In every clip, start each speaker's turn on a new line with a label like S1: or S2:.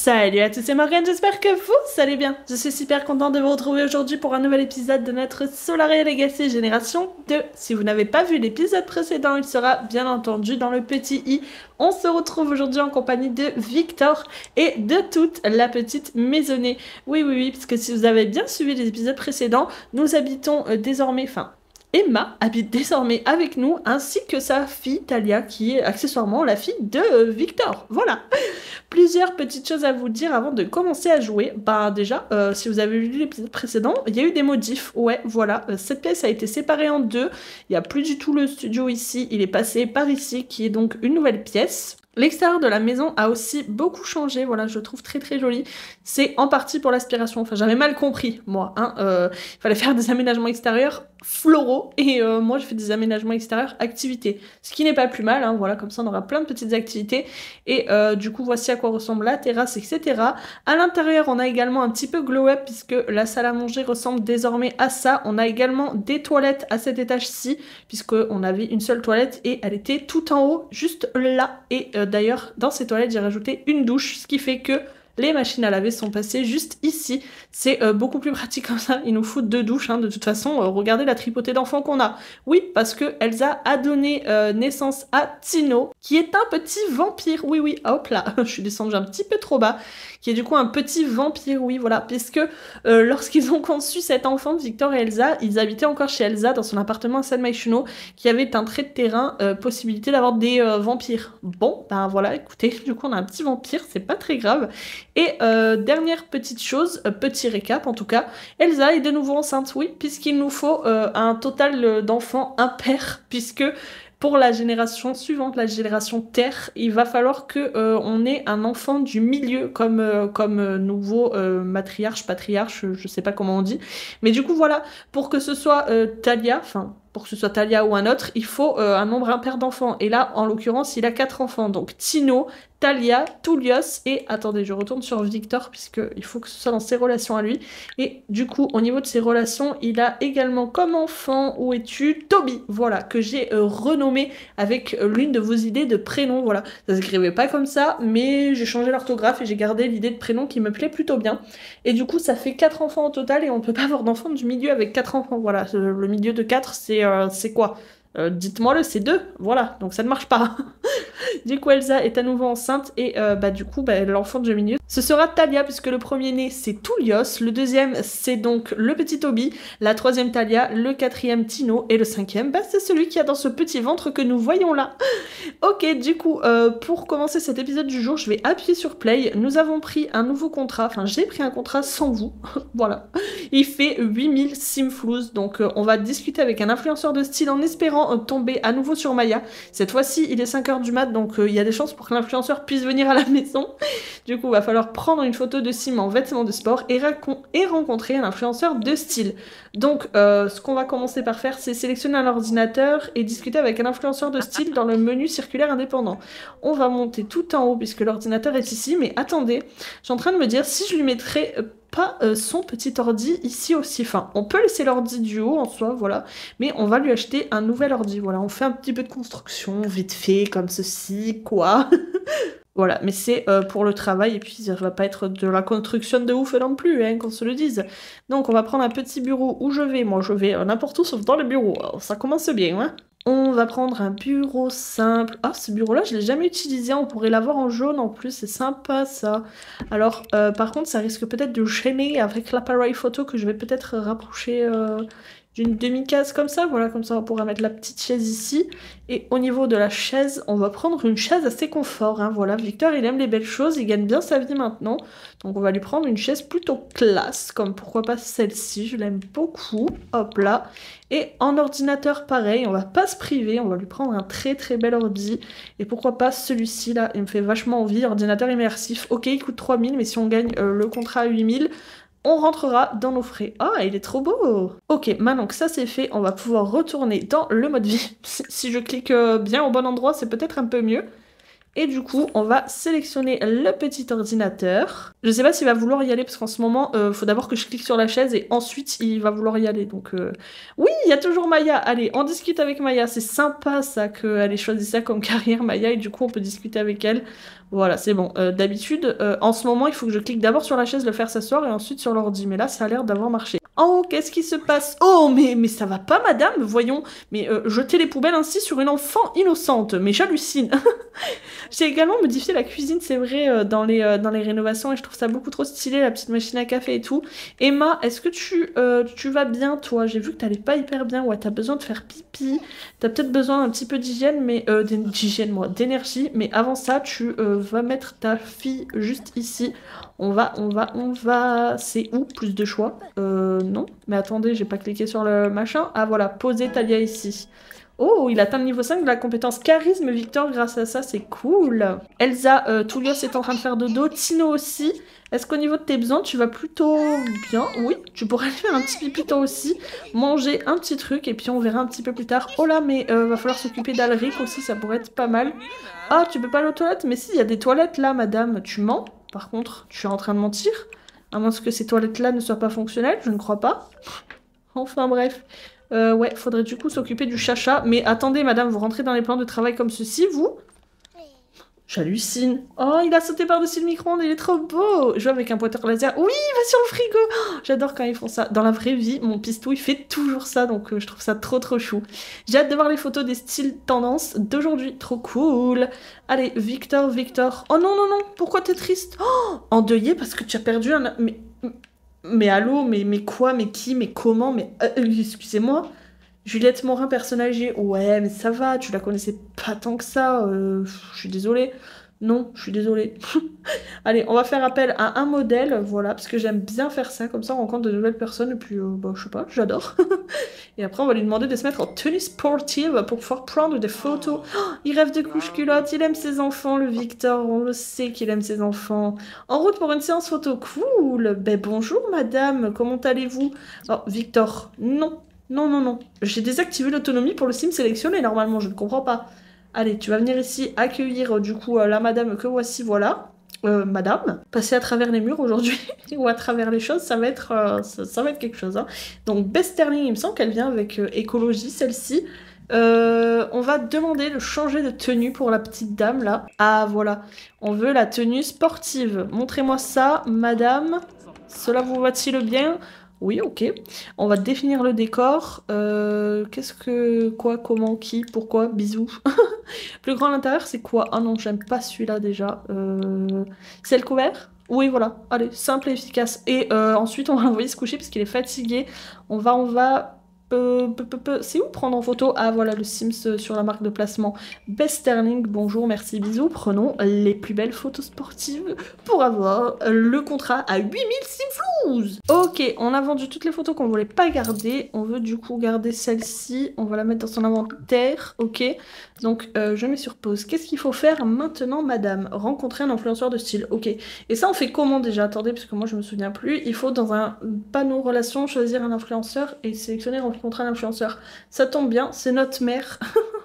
S1: Salut à tous, c'est Morgane, j'espère que vous allez bien. Je suis super contente de vous retrouver aujourd'hui pour un nouvel épisode de notre Solaria Legacy Génération 2. Si vous n'avez pas vu l'épisode précédent, il sera bien entendu dans le petit i. On se retrouve aujourd'hui en compagnie de Victor et de toute la petite maisonnée. Oui, parce que si vous avez bien suivi les épisodes précédents, nous habitons désormais, Emma habite désormais avec nous, ainsi que sa fille Talia, qui est accessoirement la fille de Victor. Voilà. Plusieurs petites choses à vous dire avant de commencer à jouer. Bah déjà, si vous avez vu l'épisode précédent, il y a eu des modifs. Ouais, voilà. Cette pièce a été séparée en deux. Il n'y a plus du tout le studio ici. Il est passé par ici, qui est donc une nouvelle pièce. L'extérieur de la maison a aussi beaucoup changé, voilà, je le trouve très joli. C'est en partie pour l'aspiration, enfin j'avais mal compris, moi, hein. Il fallait faire des aménagements extérieurs floraux, et moi je fais des aménagements extérieurs activités. Ce qui n'est pas plus mal, hein, voilà, comme ça on aura plein de petites activités. Et du coup, voici à quoi ressemble la terrasse, etc. À l'intérieur, on a également un petit peu glow-up, puisque la salle à manger ressemble désormais à ça. On a également des toilettes à cet étage-ci, puisqu'on avait une seule toilette, et elle était tout en haut, juste là, et d'ailleurs, dans ces toilettes, j'ai rajouté une douche, ce qui fait que les machines à laver sont passées juste ici. C'est beaucoup plus pratique comme ça. Il nous faut deux douches, hein. De toute façon, regardez la tripotée d'enfants qu'on a. Oui, parce que Elsa a donné naissance à Tino, qui est un petit vampire. Oui, hop là, je suis descendue un petit peu trop bas. Qui est du coup un petit vampire, oui, voilà. Puisque lorsqu'ils ont conçu cet enfant, Victor et Elsa, ils habitaient encore chez Elsa, dans son appartement à San Myshuno, qui avait un trait de terrain, possibilité d'avoir des vampires. Bon, ben voilà, écoutez, du coup on a un petit vampire, c'est pas très grave. Et dernière petite chose, petit récap en tout cas, Elsa est de nouveau enceinte, oui, puisqu'il nous faut un total d'enfants impair, puisque pour la génération suivante, la génération Terre, il va falloir que on ait un enfant du milieu comme nouveau matriarche, patriarche, je sais pas comment on dit. Mais du coup voilà, pour que ce soit Talia, pour que ce soit Talia ou un autre, il faut un nombre impair d'enfants. Et là, en l'occurrence, il a 4 enfants. Donc Tino, Talia, Tullios et... Attendez, je retourne sur Victor, puisqu'il faut que ce soit dans ses relations à lui. Et du coup, au niveau de ses relations, il a également comme enfant, où es-tu? Toby, voilà, que j'ai renommé avec l'une de vos idées de prénom, voilà. Ça s'écrivait pas comme ça, mais j'ai changé l'orthographe et j'ai gardé l'idée de prénom qui me plaît plutôt bien. Et du coup, ça fait 4 enfants au total, et on ne peut pas avoir d'enfant du milieu avec 4 enfants, voilà. Le milieu de 4, c'est quoi? Dites-moi-le, c'est 2, voilà, donc ça ne marche pas. Du coup, Elsa est à nouveau enceinte et l'enfant du milieu, ce sera Talia, puisque le premier-né, c'est Tullios, le deuxième, c'est donc le petit Toby, la troisième Talia, le quatrième Tino, et le cinquième, c'est celui qui a dans ce petit ventre que nous voyons là. Ok, du coup, pour commencer cet épisode du jour, je vais appuyer sur Play. Nous avons pris un nouveau contrat, enfin j'ai pris un contrat sans vous, voilà. Il fait 8000 simflouz, donc on va discuter avec un influenceur de style en espérant tomber à nouveau sur Maya. Cette fois-ci, il est 5h du mat, donc il y a des chances pour que l'influenceur puisse venir à la maison. Du coup, il va falloir prendre une photo de Sim en vêtements de sport et rencontrer un influenceur de style. Donc, ce qu'on va commencer par faire, c'est sélectionner un ordinateur et discuter avec un influenceur de style dans le menu circulaire indépendant. On va monter tout en haut puisque l'ordinateur est ici, mais attendez, je suis en train de me dire si je lui mettrais pas son petit ordi ici aussi. Enfin, on peut laisser l'ordi du haut en soi, voilà, mais on va lui acheter un nouvel ordi. Voilà, on fait un petit peu de construction, vite fait, comme ceci, quoi. Voilà, mais c'est pour le travail, et puis ça va pas être de la construction de ouf non plus, hein, qu'on se le dise. Donc on va prendre un petit bureau où je vais n'importe où sauf dans le bureau. Alors, ça commence bien, hein. On va prendre un bureau simple. Ah, ce bureau-là, je l'ai jamais utilisé, on pourrait l'avoir en jaune en plus, c'est sympa ça. Alors, par contre, ça risque peut-être de gêner avec l'appareil photo que je vais peut-être rapprocher d'une demi-case comme ça. Voilà, comme ça on pourra mettre la petite chaise ici. Et au niveau de la chaise, on va prendre une chaise assez confort, hein. Voilà, Victor, il aime les belles choses, il gagne bien sa vie maintenant. Donc on va lui prendre une chaise plutôt classe, comme pourquoi pas celle-ci, je l'aime beaucoup. Hop là. Et en ordinateur, pareil, on va pas se priver, on va lui prendre un très bel ordi. Et pourquoi pas celui-ci là, il me fait vachement envie, ordinateur immersif. Ok, il coûte 3000, mais si on gagne le contrat à 8000, on rentrera dans nos frais. Ah, il est trop beau! Ok, maintenant que ça c'est fait, on va pouvoir retourner dans le mode vie. Si je clique bien au bon endroit, c'est peut-être un peu mieux. Et du coup, on va sélectionner le petit ordinateur. Je sais pas s'il va vouloir y aller parce qu'en ce moment, faut d'abord que je clique sur la chaise et ensuite il va vouloir y aller. Donc oui, il y a toujours Maya. Allez, on discute avec Maya. C'est sympa ça qu'elle ait choisi ça comme carrière, Maya, et du coup on peut discuter avec elle. Voilà, c'est bon. D'habitude, en ce moment, il faut que je clique d'abord sur la chaise, le faire s'asseoir et ensuite sur l'ordi. Mais là, ça a l'air d'avoir marché. Oh, qu'est-ce qui se passe? Oh, mais ça va pas, madame? Voyons. Mais jeter les poubelles ainsi sur une enfant innocente. Mais j'hallucine. J'ai également modifié la cuisine, c'est vrai, dans les rénovations et je trouve ça beaucoup trop stylé, la petite machine à café et tout. Emma, est-ce que tu vas bien, toi? J'ai vu que t'allais pas hyper bien. Ouais, t'as besoin de faire pipi. T'as peut-être besoin d'un petit peu d'hygiène, mais d'énergie. Mais avant ça, tu vas mettre ta fille juste ici. On va. C'est où? Plus de choix? Non. Mais attendez, j'ai pas cliqué sur le machin. Ah voilà, poser Talia ici. Oh, il atteint le niveau 5 de la compétence charisme, Victor, grâce à ça, c'est cool. Elsa, Toulios est en train de faire dodo, Tino aussi. Est-ce qu'au niveau de tes besoins, tu vas plutôt bien? Oui, tu pourrais aller faire un petit pipi toi aussi, manger un petit truc, et puis on verra un petit peu plus tard. Oh là, mais va falloir s'occuper d'Alric aussi, ça pourrait être pas mal. Ah, tu peux pas aller aux toilettes? Mais si, il y a des toilettes là, madame. Tu mens? Par contre, tu es en train de mentir? À moins que ces toilettes-là ne soient pas fonctionnelles, je ne crois pas. Enfin bref. Ouais, faudrait du coup s'occuper du chacha. Mais attendez, madame, vous rentrez dans les plans de travail comme ceci, vous? J'hallucine. Oh, il a sauté par-dessus le micro-ondes, il est trop beau. Je joue avec un pointeur laser. Oui, il va sur le frigo. Oh, j'adore quand ils font ça. Dans la vraie vie, mon pistou, il fait toujours ça, donc je trouve ça trop trop chou. J'ai hâte de voir les photos des styles tendances d'aujourd'hui. Trop cool. Allez, Victor, Victor. Oh non, non, non, pourquoi t'es triste? Oh, endeuillé parce que tu as perdu un... Mais allô, mais quoi, mais qui, mais comment, mais... excusez-moi. Juliette Morin, personne âgée. Ouais, mais ça va, tu la connaissais pas tant que ça. Je suis désolée. Non, je suis désolée. Allez, on va faire appel à un modèle, voilà, parce que j'aime bien faire ça, comme ça on rencontre de nouvelles personnes, et puis, bah, je sais pas, j'adore. Et après, on va lui demander de se mettre en tenue sportive pour pouvoir prendre des photos. Oh, il rêve de couche-culotte, il aime ses enfants, le Victor, on le sait qu'il aime ses enfants. En route pour une séance photo, cool. Ben bonjour madame, comment allez-vous? Oh, Victor, non. Non, non, non. J'ai désactivé l'autonomie pour le sim sélectionné, normalement, je ne comprends pas. Allez, tu vas venir ici accueillir, du coup, la madame que voici, voilà. Madame, passer à travers les murs aujourd'hui, ou à travers les choses, ça va être, ça va être quelque chose. Hein. Donc, Besterling, il me semble qu'elle vient avec écologie, celle-ci. On va demander de changer de tenue pour la petite dame, là. Ah, voilà. On veut la tenue sportive. Montrez-moi ça, madame. Cela vous va-t-il bien? Oui, ok. On va définir le décor. Qu'est-ce que... Quoi, comment, qui, pourquoi, bisous. Plus grand à l'intérieur, c'est quoi? Ah non, j'aime pas celui-là déjà. C'est le couvert? Oui, voilà. Allez, simple et efficace. Et ensuite, on va l'envoyer se coucher parce qu'il est fatigué. On va... C'est où prendre en photo? Ah voilà le Sims sur la marque de placement Besterling, bonjour, merci, bisous. Prenons les plus belles photos sportives pour avoir le contrat à 8000 Simflouz. Ok, on a vendu toutes les photos qu'on voulait pas garder. On veut du coup garder celle-ci. On va la mettre dans son inventaire, ok. Donc je mets sur pause. Qu'est-ce qu'il faut faire maintenant, madame? Rencontrer un influenceur de style, ok. Et ça on fait comment déjà? Attendez, parce que moi je me souviens plus. Il faut dans un panneau relations choisir un influenceur et sélectionner rencontrer un influenceur. Ça tombe bien, c'est notre mère.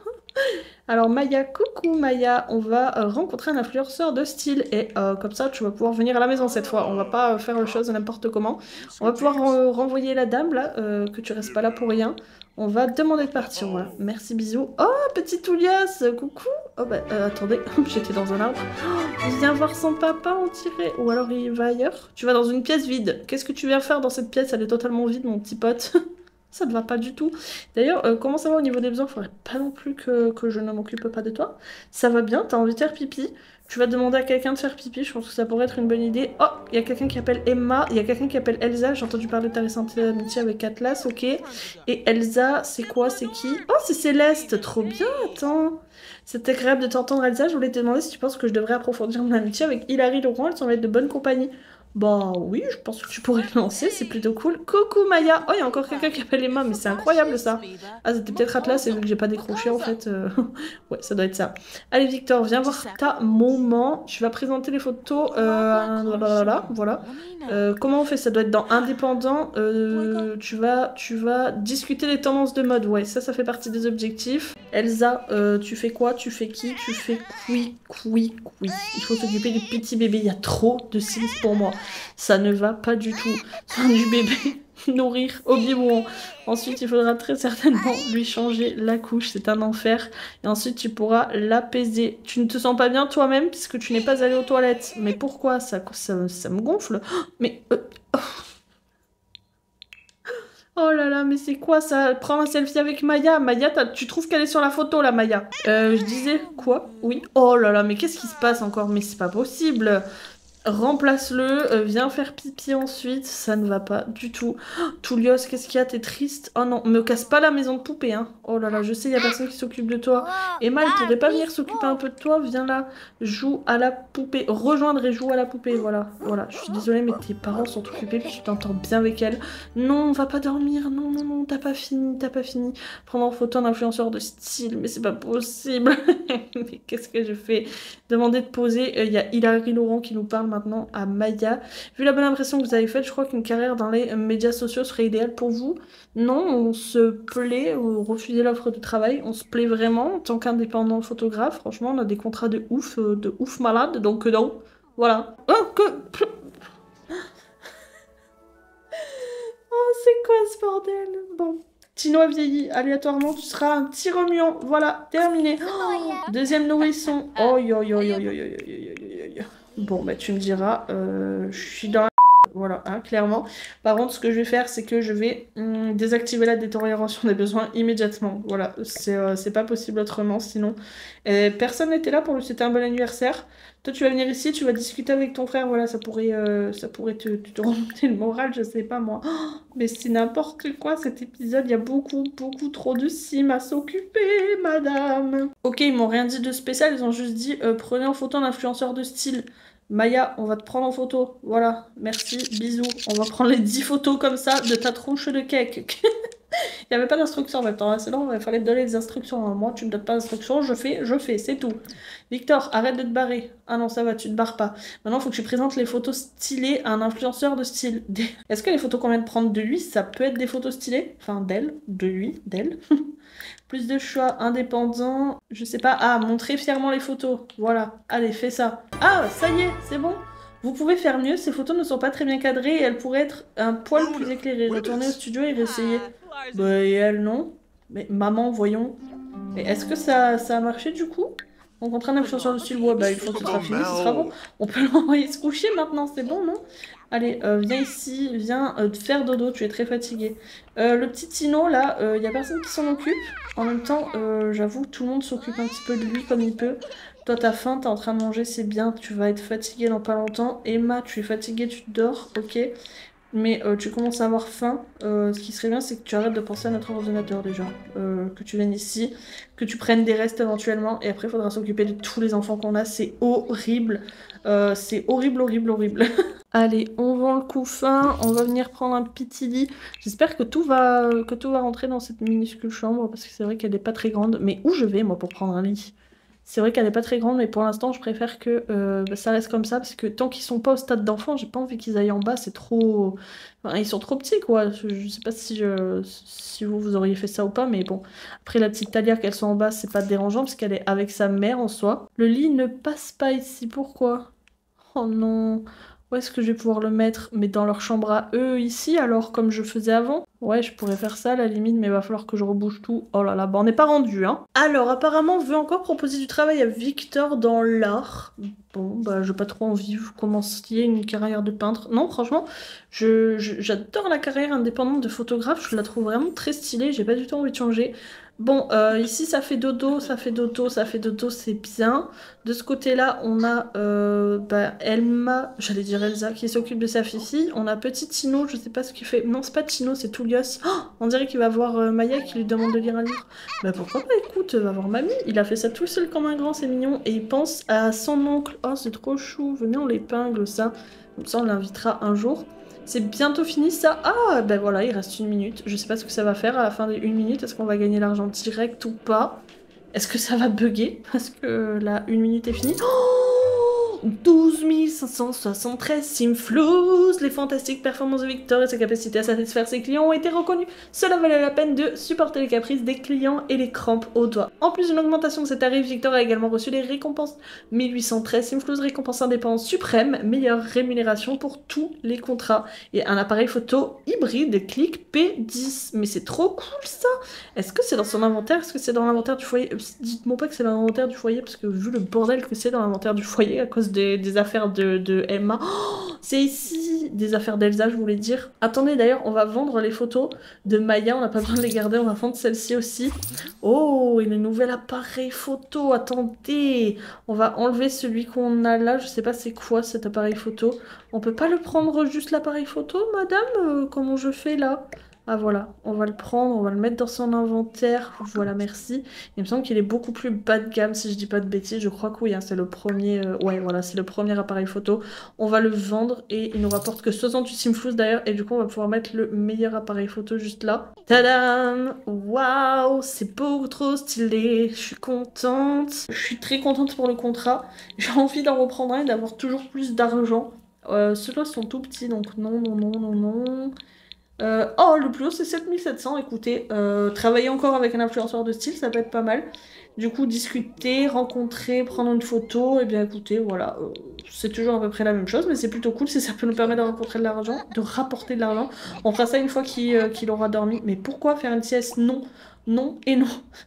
S1: Alors Maya, coucou Maya, on va rencontrer un influenceur de style et comme ça tu vas pouvoir venir à la maison cette fois. On va pas faire les choses n'importe comment. On va pouvoir renvoyer la dame là, que tu restes pas là pour rien. On va demander de partir, voilà. Merci, bisous. Oh, petit Toulias, coucou. Oh bah attendez, j'étais dans un arbre. Oh, il vient voir son papa, on dirait. Ou alors il va ailleurs. Tu vas dans une pièce vide. Qu'est-ce que tu viens faire dans cette pièce? Elle est totalement vide, mon petit pote. Ça ne va pas du tout. D'ailleurs, comment ça va au niveau des besoins? Faudrait pas non plus que je ne m'occupe pas de toi. Ça va bien, t'as envie de faire pipi. Tu vas demander à quelqu'un de faire pipi, je pense que ça pourrait être une bonne idée. Oh, il y a quelqu'un qui appelle Emma, il y a quelqu'un qui appelle Elsa. J'ai entendu parler de ta récente amitié avec Atlas, ok. Et Elsa, c'est quoi? C'est qui? Oh, c'est Céleste, trop bien, attends. C'est agréable de t'entendre, Elsa. Je voulais te demander si tu penses que je devrais approfondir mon amitié avec Hilary Laurent. Elles semblent être de bonne compagnie. Bah oui, je pense que tu pourrais le lancer, c'est plutôt cool. Coucou Maya. Oh, il y a encore quelqu'un qui appelle Emma, mais c'est incroyable ça. Ah, c'était peut-être Atlas, et vu que j'ai pas décroché en fait. Ouais, ça doit être ça. Allez Victor, viens voir ta maman. Tu vas présenter les photos. Voilà. Comment on fait? Ça doit être dans indépendant. Tu vas discuter les tendances de mode. Ouais, ça fait partie des objectifs. Elsa, tu fais fais quoi? Tu fais qui? Tu fais oui. Il faut s'occuper du petit bébé. Il y a trop de Sims pour moi. Ça ne va pas du tout. Soin du bébé, nourrir au biberon. Ensuite, il faudra très certainement lui changer la couche. C'est un enfer. Et ensuite, tu pourras l'apaiser. Tu ne te sens pas bien toi-même puisque tu n'es pas allé aux toilettes. Mais pourquoi? Ça me gonfle. Mais... Oh là là, mais c'est quoi ça? Prends un selfie avec Maya. Maya, tu trouves qu'elle est sur la photo là, Maya? Je disais quoi? Oui. Oh là là, mais qu'est-ce qui se passe encore? Mais c'est pas possible. Remplace-le, viens faire pipi ensuite, ça ne va pas du tout. Oh, Toulios, qu'est-ce qu'il y a? T'es triste? Oh non, me casse pas la maison de poupée, hein. Oh là là, je sais, il y a personne qui s'occupe de toi. Emma, elle pourrait pas venir s'occuper un peu de toi? Viens là, joue à la poupée. Rejoindre et joue à la poupée, voilà. Voilà, je suis désolée, mais tes parents sont occupés, puis tu t'entends bien avec elle. Non, on va pas dormir, non, t'as pas fini. Prendre en photo un influenceur de style, mais c'est pas possible. Mais qu'est-ce que je fais? Demander de poser, il y a Hilary Laurent qui nous parle maintenant à Maya. Vu la bonne impression que vous avez faite, je crois qu'une carrière dans les médias sociaux serait idéale pour vous. Non, on se plaît, vous refusez l'offre de travail, on se plaît vraiment en tant qu'indépendant photographe. Franchement, on a des contrats de ouf malade, donc non. Voilà. Oh, oh, c'est quoi ce bordel? Bon. Tino a vieilli, aléatoirement, tu seras un petit remuant. Voilà, terminé. Oh, deuxième nourrisson. Oh, yo. Bon, bah tu me diras, je suis dans la... Voilà, hein, clairement. Par contre, ce que je vais faire, c'est que je vais désactiver la détérioration des besoins immédiatement. Voilà, c'est pas possible autrement, sinon. Personne n'était là pour lui souhaiter un bon anniversaire. Toi, tu vas venir ici, tu vas discuter avec ton frère. Voilà, ça pourrait te remonter le moral, je sais pas moi. Oh, mais c'est n'importe quoi cet épisode. Il y a beaucoup trop de Sims à s'occuper, madame. Ok, ils m'ont rien dit de spécial, ils ont juste dit prenez en photo un influenceur de style. Maya, on va te prendre en photo. Voilà, merci, bisous. On va prendre les 10 photos comme ça de ta tronche de cake. Il n'y avait pas d'instructions en même temps, hein. Sinon il fallait te donner des instructions. Moi, tu me donnes pas d'instructions, je fais, c'est tout. Victor, arrête de te barrer. Ah non, ça va, tu te barres pas. Maintenant, il faut que tu présentes les photos stylées à un influenceur de style. Est-ce que les photos qu'on vient de prendre de lui, ça peut être des photos stylées? Enfin, d'elle, de lui, d'elle. Plus de choix indépendants, je sais pas. Ah, montrer fièrement les photos. Voilà, allez, fais ça. Ah, ça y est, c'est bon. Vous pouvez faire mieux, ces photos ne sont pas très bien cadrées et elles pourraient être un poil plus éclairées. Retournez au studio et réessayer. Bah, et elle, non. Mais maman, voyons. Mais est-ce que ça a marché du coup? Rencontrer un influenceur de style, ouais, bah, il faut que ce sera fini, ce sera bon. On peut l'envoyer se coucher maintenant, c'est bon, non? Allez, viens ici, viens te faire dodo, tu es très fatigué. Le petit Tino, là, il y a personne qui s'en occupe. En même temps, j'avoue, tout le monde s'occupe un petit peu de lui comme il peut. Toi, t'as faim, t'es en train de manger, c'est bien, tu vas être fatigué dans pas longtemps. Emma, tu es fatiguée, tu dors, ok. Mais tu commences à avoir faim. Ce qui serait bien, c'est que tu arrêtes de penser à notre ordinateur déjà. Que tu viennes ici, que tu prennes des restes éventuellement. Et après, il faudra s'occuper de tous les enfants qu'on a. C'est horrible. C'est horrible. Allez, on vend le couffin. On va venir prendre un petit lit. J'espère que tout va rentrer dans cette minuscule chambre. Parce que c'est vrai qu'elle n'est pas très grande. Mais où je vais, moi, pour prendre un lit? C'est vrai qu'elle n'est pas très grande, mais pour l'instant, je préfère que ça reste comme ça, parce que tant qu'ils sont pas au stade d'enfant, j'ai pas envie qu'ils aillent en bas, c'est trop... Enfin, ils sont trop petits, quoi. Je sais pas si vous auriez fait ça ou pas, mais bon. Après, la petite Talia, qu'elle soit en bas, c'est pas dérangeant, parce qu'elle est avec sa mère en soi. Le lit ne passe pas ici, pourquoi? Oh non... Où est-ce que je vais pouvoir le mettre? Mais dans leur chambre à eux, ici, alors, comme je faisais avant? Ouais, je pourrais faire ça à la limite, mais il va falloir que je rebouge tout. Oh là là, bah on n'est pas rendu, hein. Alors, apparemment, on veut encore proposer du travail à Victor dans l'art. Bon, bah j'ai pas trop envie, vous commenciez une carrière de peintre. Non, franchement, j'adore la carrière indépendante de photographe, je la trouve vraiment très stylée, j'ai pas du tout envie de changer. Bon, ici ça fait dodo, c'est bien. De ce côté-là, on a Elma, j'allais dire Elsa, qui s'occupe de sa fifi. On a petit Tino, je sais pas ce qu'il fait. Non, c'est pas Tino, c'est Toulios. Oh, on dirait qu'il va voir Maya qui lui demande de lire un livre. Bah pourquoi pas, écoute, va voir mamie. Il a fait ça tout seul comme un grand, c'est mignon. Et il pense à son oncle. Oh, c'est trop chou, venez, on l'épingle ça. Comme ça, on l'invitera un jour. C'est bientôt fini ça. Ah, ben voilà, il reste 1 minute. Je sais pas ce que ça va faire à la fin des 1 minute. Est-ce qu'on va gagner l'argent direct ou pas? Est-ce que ça va bugger? Parce que la 1 minute est finie. Oh, 12 573 simflouz. Les fantastiques performances de Victor et sa capacité à satisfaire ses clients ont été reconnus. Cela valait la peine de supporter les caprices des clients et les crampes aux doigts. En plus d'une augmentation de ses tarifs, Victor a également reçu les récompenses 1813 simflouz, récompense indépendante suprême, meilleure rémunération pour tous les contrats et un appareil photo hybride Click P10. Mais c'est trop cool ça. Est-ce que c'est dans son inventaire? Est-ce que c'est dans l'inventaire du foyer? Dites-moi pas que c'est dans l'inventaire du foyer, parce que vu le bordel que c'est dans l'inventaire du foyer à cause des affaires de Emma. Oh, c'est ici des affaires d'Elsa, je voulais dire. Attendez, d'ailleurs, on va vendre les photos de Maya, on n'a pas besoin de les garder, on va vendre celle-ci aussi. Oh, et le nouvel appareil photo, attendez. On va enlever celui qu'on a là, je sais pas c'est quoi cet appareil photo. On peut pas le prendre juste l'appareil photo, madame? Comment je fais là? Ah voilà, on va le prendre, on va le mettre dans son inventaire, voilà, merci. Il me semble qu'il est beaucoup plus bas de gamme, si je dis pas de bêtises, je crois que oui, hein, c'est le premier, ouais, voilà, c'est le premier appareil photo. On va le vendre et il nous rapporte que 68 simflouz d'ailleurs, et du coup on va pouvoir mettre le meilleur appareil photo juste là. Tadam! Waouh, c'est beaucoup trop stylé, je suis contente. Je suis très contente pour le contrat, j'ai envie d'en reprendre un et d'avoir toujours plus d'argent. Ceux-là sont tout petits, donc non, non, non, non, non. Oh, le plus haut c'est 7700, écoutez, travailler encore avec un influenceur de style, ça peut être pas mal. Du coup, discuter, rencontrer, prendre une photo, et bien écoutez, voilà, c'est toujours à peu près la même chose, mais c'est plutôt cool si ça peut nous permettre de rencontrer de l'argent, de rapporter de l'argent. On fera ça une fois qu'il aura dormi. Mais pourquoi faire une sieste? Non, non et non.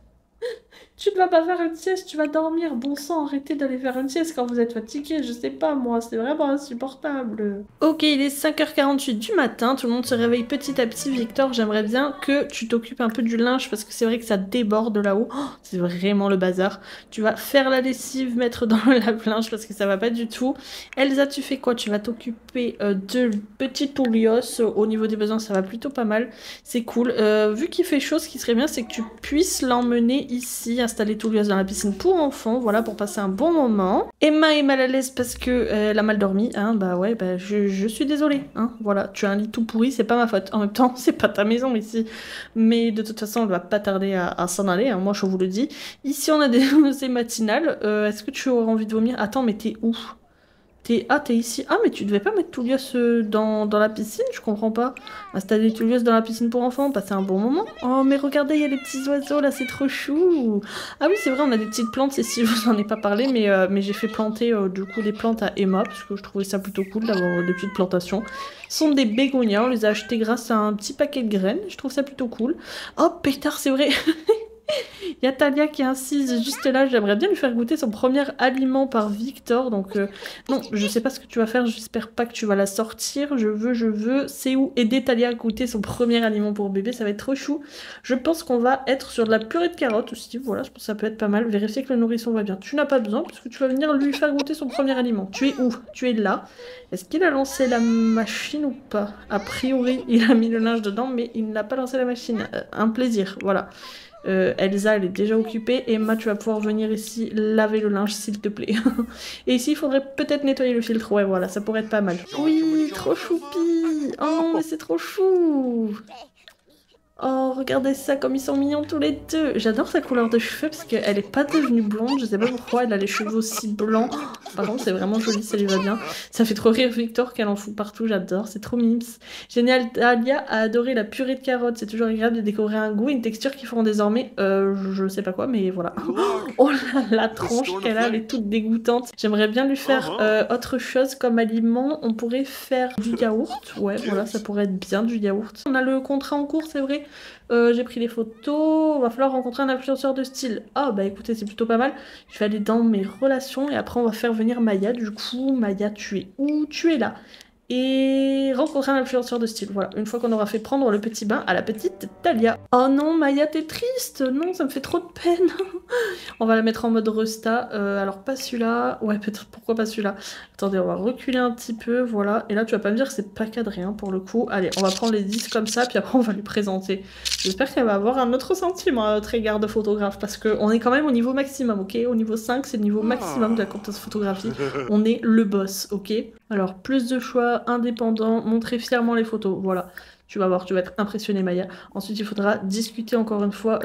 S1: Tu ne vas pas faire une sieste, tu vas dormir. Bon sang, arrêtez d'aller faire une sieste quand vous êtes fatigué. Je sais pas, moi, c'est vraiment insupportable. Ok, il est 5h48 du matin. Tout le monde se réveille petit à petit. Victor, j'aimerais bien que tu t'occupes un peu du linge parce que c'est vrai que ça déborde là-haut. Oh, c'est vraiment le bazar. Tu vas faire la lessive, mettre dans le lave-linge parce que ça va pas du tout. Elsa, tu fais quoi? Tu vas t'occuper de petite Toulios. Au niveau des besoins, ça va plutôt pas mal. C'est cool. Vu qu'il fait chaud, ce qui serait bien, c'est que tu puisses l'emmener ici, installer Toulios dans la piscine pour enfants, voilà, pour passer un bon moment. Emma est mal à l'aise parce que elle a mal dormi, hein, bah ouais, bah je suis désolée, hein, voilà, tu as un lit tout pourri, c'est pas ma faute. En même temps, c'est pas ta maison ici, mais de toute façon, elle va pas tarder à s'en aller, hein, moi je vous le dis. Ici, on a des nausées matinales, est-ce que tu auras envie de vomir? Attends, mais t'es où? T'es ici. Ah, mais tu devais pas mettre Toulios dans la piscine, je comprends pas. Installer Toulios dans la piscine pour enfants, passer un bon moment. Oh, mais regardez, il y a les petits oiseaux là, c'est trop chou. Ah oui, c'est vrai, on a des petites plantes ici, je vous en ai pas parlé, mais j'ai fait planter du coup des plantes à Emma, parce que je trouvais ça plutôt cool d'avoir des petites plantations. Ce sont des bégonias, on les a achetés grâce à un petit paquet de graines, je trouve ça plutôt cool. Oh, pétard, c'est vrai. Il y a Talia qui insiste juste là, j'aimerais bien lui faire goûter son premier aliment par Victor, donc non, je sais pas ce que tu vas faire, j'espère pas que tu vas la sortir, je veux, c'est où aider Talia à goûter son premier aliment pour bébé, ça va être trop chou. Je pense qu'on va être sur de la purée de carottes aussi, voilà, je pense que ça peut être pas mal, vérifier que le nourrisson va bien. Tu n'as pas besoin, parce que tu vas venir lui faire goûter son premier aliment. Tu es où? Tu es là. Est-ce qu'il a lancé la machine ou pas? A priori, il a mis le linge dedans, mais il n'a pas lancé la machine. Un plaisir, voilà. Elsa, elle est déjà occupée. Emma, tu vas pouvoir venir ici laver le linge, s'il te plaît. Et ici, il faudrait peut-être nettoyer le filtre. Ouais, voilà, ça pourrait être pas mal. Oui, trop choupi. Oh non, mais c'est trop chou. Oh, regardez ça, comme ils sont mignons tous les deux. J'adore sa couleur de cheveux parce qu'elle est pas devenue blonde. Je sais pas pourquoi elle a les cheveux aussi blancs. Par contre, c'est vraiment joli, ça lui va bien. Ça fait trop rire Victor qu'elle en fout partout, j'adore. C'est trop mimes. Génial, Talia a adoré la purée de carottes. C'est toujours agréable de découvrir un goût et une texture qui feront désormais, je sais pas quoi, mais voilà. Oh là, la tronche qu'elle a, elle est toute dégoûtante. J'aimerais bien lui faire autre chose comme aliment. On pourrait faire du yaourt. Ouais, voilà, ça pourrait être bien du yaourt. On a le contrat en cours, c'est vrai. J'ai pris les photos, va falloir rencontrer un influenceur de style. Ah bah écoutez, c'est plutôt pas mal. Je vais aller dans mes relations et après on va faire venir Maya. Du coup, Maya, tu es où? Tu es là. Et rencontrer un influenceur de style. Voilà, une fois qu'on aura fait prendre le petit bain à la petite Talia. Oh non, Maya, t'es triste. Non, ça me fait trop de peine. On va la mettre en mode resta. Alors pas celui-là. Ouais, peut-être, pourquoi pas celui-là? Attendez, on va reculer un petit peu, voilà. Et là, tu vas pas me dire que c'est pas cadré, hein, pour le coup. Allez, on va prendre les 10 comme ça, puis après on va lui présenter. J'espère qu'elle va avoir un autre sentiment à notre égard de photographe, parce qu'on est quand même au niveau maximum, ok? Au niveau 5, c'est le niveau maximum de la compétence photographie. On est le boss, ok? Alors, plus de choix, indépendant, montrer fièrement les photos, voilà. Tu vas voir, tu vas être impressionnée, Maya. Ensuite, il faudra discuter encore une fois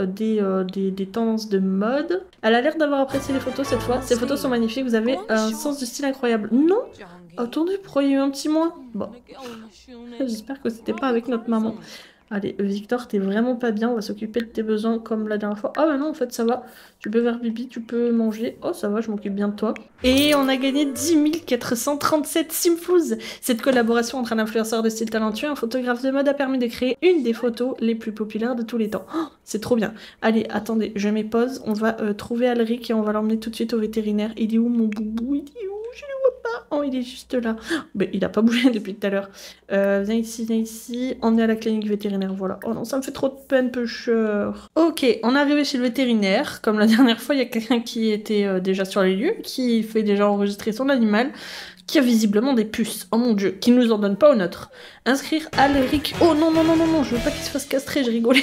S1: des tendances de mode. Elle a l'air d'avoir apprécié les photos cette fois. Ces photos sont magnifiques, vous avez un sens du style incroyable. Non? Attendez, pourquoi il y a eu un petit moins? Bon, j'espère que c'était pas avec notre maman. Allez, Victor, t'es vraiment pas bien, on va s'occuper de tes besoins comme la dernière fois. Ah bah non, en fait, ça va. Tu peux faire pipi, tu peux manger. Oh, ça va, je m'occupe bien de toi. Et on a gagné 10 437 Simflouz. Cette collaboration entre un influenceur de style talentueux et un photographe de mode a permis de créer une des photos les plus populaires de tous les temps. Oh, c'est trop bien. Allez, attendez, je mets pause. On va trouver Alric et on va l'emmener tout de suite au vétérinaire. Il est où, mon boubou? Il est où? Je le vois pas. Oh, il est juste là. Mais il a pas bougé depuis tout à l'heure. Viens ici, viens ici. On est à la clinique vétérinaire, voilà. Oh non, ça me fait trop de peine, pêcheur. Ok, on est arrivé chez le vétérinaire. Comme la dernière fois, il y a quelqu'un qui était déjà sur les lieux, qui fait déjà enregistrer son animal, qui a visiblement des puces. Oh mon dieu, qui nous en donne pas au nôtre. Inscrire Alric. Oh non, non, non, non, non, je veux pas qu'il se fasse castrer, je rigolais.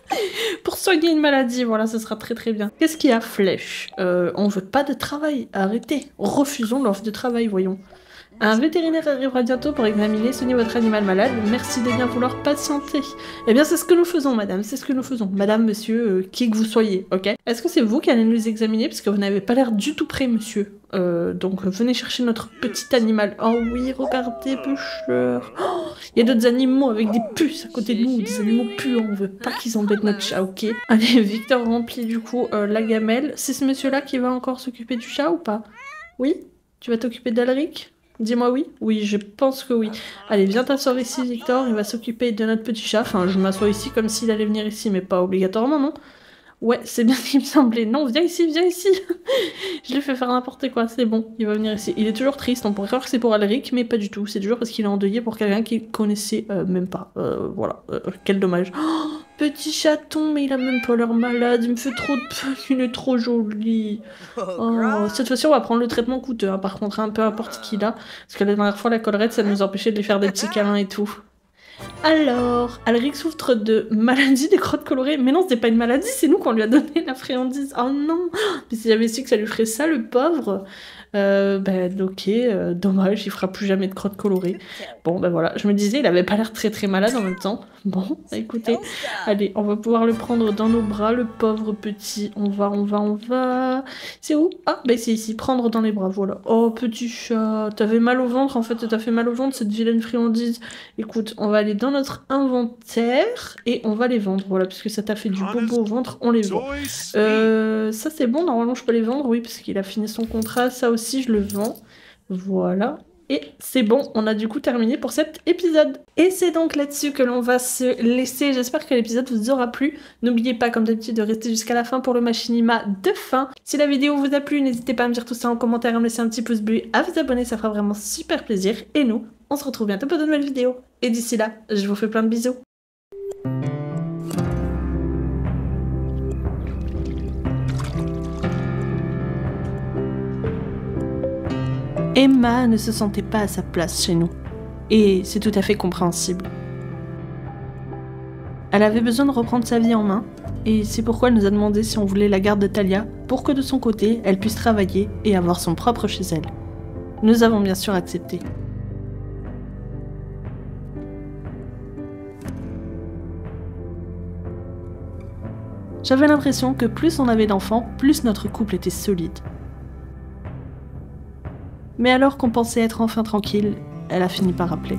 S1: Pour soigner une maladie, voilà, ce sera très très bien. Qu'est-ce qu'il y a, Flèche? On veut pas de travail, arrêtez. Refusons l'offre de travail, voyons. Un vétérinaire arrivera bientôt pour examiner, soigner votre animal malade. Merci de bien vouloir patienter. Eh bien, c'est ce que nous faisons, madame, c'est ce que nous faisons. Madame, monsieur, qui que vous soyez, ok? Est-ce que c'est vous qui allez nous examiner? Parce que vous n'avez pas l'air du tout prêt, monsieur. Donc, venez chercher notre petit animal. Oh oui, regardez, pêcheur. Oh, il y a d'autres animaux avec des puces à côté de nous, des animaux puants. On veut pas qu'ils embêtent notre chat, ok? Allez, Victor remplit du coup la gamelle. C'est ce monsieur-là qui va encore s'occuper du chat ou pas? Oui? Tu vas t'occuper d'Alric? Dis-moi oui. Oui, je pense que oui. Allez, viens t'asseoir ici, Victor. Il va s'occuper de notre petit chat. Enfin, je m'assois ici comme s'il allait venir ici, mais pas obligatoirement, non? Ouais, c'est bien ce qui me semblait. Non, viens ici, viens ici. Je l'ai fait faire n'importe quoi, c'est bon, il va venir ici. Il est toujours triste, on pourrait croire que c'est pour Alric, mais pas du tout. C'est toujours parce qu'il est endeuillé pour quelqu'un qu'il connaissait même pas. Voilà, quel dommage. Oh, petit chaton, mais il a même pas l'air malade, il me fait trop de peine, il est trop joli. Oh, cette fois-ci, on va prendre le traitement coûteux, hein, par contre, hein, peu importe ce qu'il a. Parce que la dernière fois, la collerette, ça nous empêchait de lui faire des petits câlins et tout. Alors, Alric souffre de maladie des crottes colorées. Mais non, c'est pas une maladie, c'est nous qu'on lui a donné la friandise. Oh non! Mais si j'avais su que ça lui ferait ça, le pauvre. Ok, dommage, il fera plus jamais de crottes colorées. Bon, ben voilà, je me disais, il avait pas l'air très très malade en même temps. Bon, bah, écoutez, allez, on va pouvoir le prendre dans nos bras, le pauvre petit. On va. C'est où? Ah, ben c'est ici, prendre dans les bras, voilà. Oh, petit chat, t'avais mal au ventre, en fait, t'as fait mal au ventre, cette vilaine friandise. Écoute, on va aller dans notre inventaire et on va les vendre, voilà, puisque ça t'a fait du bobo au ventre, on les vend. Ça c'est bon, normalement je peux les vendre, oui, parce qu'il a fini son contrat, ça aussi je le vends. Voilà. Et c'est bon, on a du coup terminé pour cet épisode. Et c'est donc là-dessus que l'on va se laisser. J'espère que l'épisode vous aura plu. N'oubliez pas, comme d'habitude, de rester jusqu'à la fin pour le machinima de fin. Si la vidéo vous a plu, n'hésitez pas à me dire tout ça en commentaire, à me laisser un petit pouce bleu, à vous abonner, ça fera vraiment super plaisir. Et nous, on se retrouve bientôt pour de nouvelles vidéos. Et d'ici là, je vous fais plein de bisous. Emma ne se sentait pas à sa place chez nous, et c'est tout à fait compréhensible. Elle avait besoin de reprendre sa vie en main, et c'est pourquoi elle nous a demandé si on voulait la garde de Talia, pour que de son côté, elle puisse travailler et avoir son propre chez elle. Nous avons bien sûr accepté. J'avais l'impression que plus on avait d'enfants, plus notre couple était solide. Mais alors qu'on pensait être enfin tranquille, elle a fini par appeler.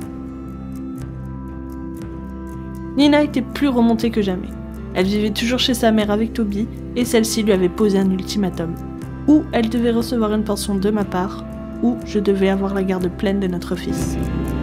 S1: Nina était plus remontée que jamais. Elle vivait toujours chez sa mère avec Toby, et celle-ci lui avait posé un ultimatum. Ou elle devait recevoir une pension de ma part, ou je devais avoir la garde pleine de notre fils.